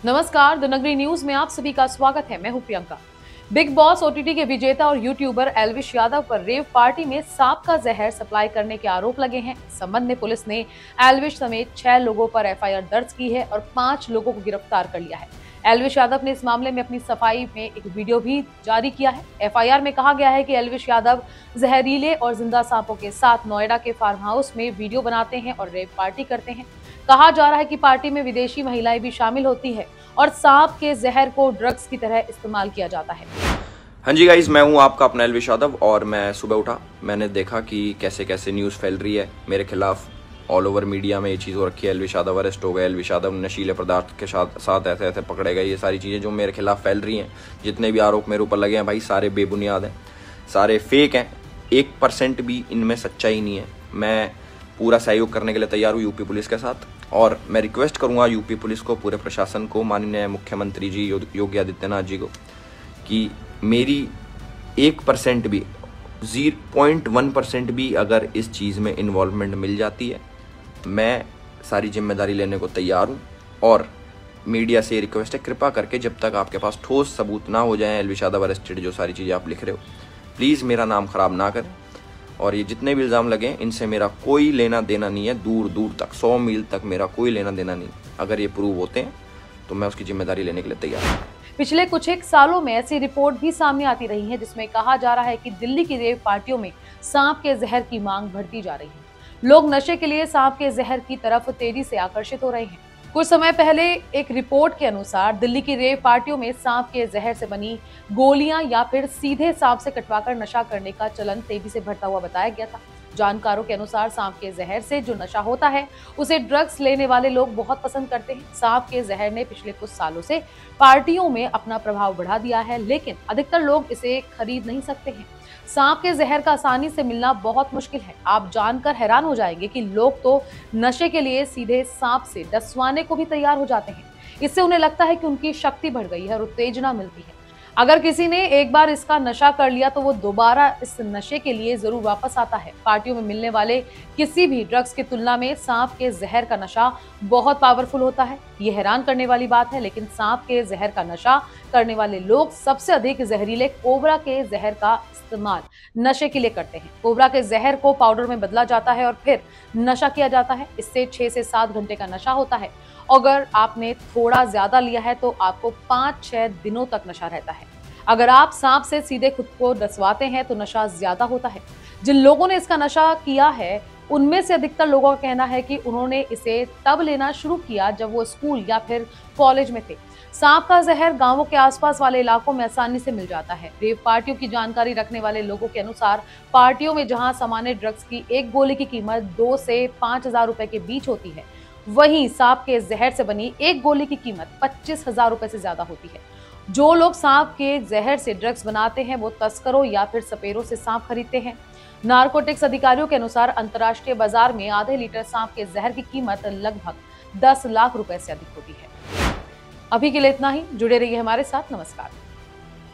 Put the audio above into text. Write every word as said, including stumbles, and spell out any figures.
नमस्कार, द नगरी न्यूज में आप सभी का स्वागत है। मैं हूं प्रियंका। बिग बॉस ओटीटी के विजेता और यूट्यूबर एल्विश यादव पर रेव पार्टी में सांप का जहर सप्लाई करने के आरोप लगे हैं। इस संबंध में पुलिस ने एल्विश समेत छह लोगों पर एफआईआर दर्ज की है और पांच लोगों को गिरफ्तार कर लिया है। एल्विश यादव ने इस मामले में अपनी सफाई में एक वीडियो भी जारी किया है। एफआईआर में कहा गया है कि एल्विश यादव जहरीले और जिंदा सांपों के साथ नोएडा के फार्म हाउस में वीडियो बनाते हैं और रेव पार्टी करते हैं। कहा जा रहा है कि पार्टी में विदेशी महिलाएं भी शामिल होती है और सांप के जहर को ड्रग्स की तरह इस्तेमाल किया जाता है। हाँ जी गाइज, मैं हूँ आपका अपना एल्विश यादव और मैं सुबह उठा, मैंने देखा कि कैसे कैसे न्यूज़ फैल रही है मेरे खिलाफ। ऑल ओवर मीडिया में ये चीज़ हो रखी है, एल्विश यादव अरेस्ट हो गए, एल्विश यादव नशीले पदार्थ के साथ साथ ऐसे ऐसे पकड़े गए। ये सारी चीज़ें जो मेरे खिलाफ फैल रही हैं, जितने भी आरोप मेरे ऊपर लगे हैं भाई, सारे बेबुनियाद हैं, सारे फेक हैं। एक परसेंट भी इनमें सच्चाई नहीं है। मैं पूरा सहयोग करने के लिए तैयार हूँ यूपी पुलिस के साथ, और मैं रिक्वेस्ट करूँगा यूपी पुलिस को, पूरे प्रशासन को, माननीय मुख्यमंत्री जी योगी आदित्यनाथ जी को, कि मेरी एक परसेंट भी, जीरो पॉइंट वन परसेंट भी अगर इस चीज़ में इन्वॉल्वमेंट मिल जाती है, मैं सारी जिम्मेदारी लेने को तैयार हूँ। और मीडिया से रिक्वेस्ट है, कृपा करके जब तक आपके पास ठोस सबूत ना हो जाए, एल्विश यादव अरेस्टेड, जो सारी चीज़ें आप लिख रहे हो, प्लीज़ मेरा नाम खराब ना करें। और ये जितने भी इल्ज़ाम लगे इनसे मेरा कोई लेना देना नहीं है, दूर दूर तक, सौ मील तक मेरा कोई लेना देना नहीं। अगर ये प्रूव होते हैं तो मैं उसकी जिम्मेदारी लेने के लिए तैयार हूँ। पिछले कुछ एक सालों में ऐसी रिपोर्ट भी सामने आती रही है जिसमें कहा जा रहा है कि दिल्ली की रेव पार्टियों में सांप के जहर की मांग बढ़ती जा रही है। लोग नशे के लिए सांप के जहर की तरफ तेजी से आकर्षित हो रहे हैं। कुछ समय पहले एक रिपोर्ट के अनुसार दिल्ली की रेव पार्टियों में सांप के जहर से बनी गोलियां या फिर सीधे सांप से कटवाकर नशा करने का चलन तेजी से बढ़ता हुआ बताया गया था। जानकारों के अनुसार सांप के जहर से जो नशा होता है उसे ड्रग्स लेने वाले लोग बहुत पसंद करते हैं। सांप के जहर ने पिछले कुछ सालों से पार्टियों में अपना प्रभाव बढ़ा दिया है, लेकिन अधिकतर लोग इसे खरीद नहीं सकते हैं। सांप के जहर का आसानी से मिलना बहुत मुश्किल है। आप जानकर हैरान हो जाएंगे कि लोग तो नशे के लिए सीधे सांप से डसवाने को भी तैयार हो जाते हैं। इससे उन्हें लगता है कि उनकी शक्ति बढ़ गई है और उत्तेजना मिलती है। अगर किसी ने एक बार इसका नशा कर लिया तो वो दोबारा इस नशे के लिए जरूर वापस आता है। पार्टियों में मिलने वाले किसी भी ड्रग्स की तुलना में सांप के जहर का नशा बहुत पावरफुल होता है। ये हैरान करने वाली बात है, लेकिन सांप के जहर का नशा करने वाले लोग सबसे अधिक जहरीले कोबरा के जहर का इस्तेमाल नशे के लिए करते हैं। कोबरा के जहर को पाउडर में बदला जाता है और फिर नशा किया जाता है। इससे छह से सात घंटे का नशा होता है। अगर आपने थोड़ा ज्यादा लिया है तो आपको पाँच छह दिनों तक नशा रहता है। अगर आप सांप से सीधे खुद को डसवाते हैं तो नशा ज्यादा होता है। जिन लोगों ने इसका नशा किया है उनमें से अधिकतर लोगों का कहना है कि उन्होंने इसे तब लेना शुरू किया जब वो स्कूल या फिर कॉलेज में थे। सांप का जहर गांवों के आसपास वाले इलाकों में आसानी से मिल जाता है। रेव पार्टियों की जानकारी रखने वाले लोगों के अनुसार पार्टियों में जहां सामान्य ड्रग्स की एक गोली की कीमत दो से पांच हजार रुपए के बीच होती है, वहीं सांप के जहर से बनी एक गोली की कीमत पच्चीस हजार रुपए से ज्यादा होती है। जो लोग सांप के जहर से ड्रग्स बनाते हैं वो तस्करों या फिर सपेरों से सांप खरीदते हैं। नारकोटिक्स अधिकारियों के अनुसार अंतर्राष्ट्रीय बाजार में आधे लीटर सांप के जहर की कीमत लगभग दस लाख रुपए से अधिक होती है। अभी के लिए इतना ही। जुड़े रहिए हमारे साथ। नमस्कार।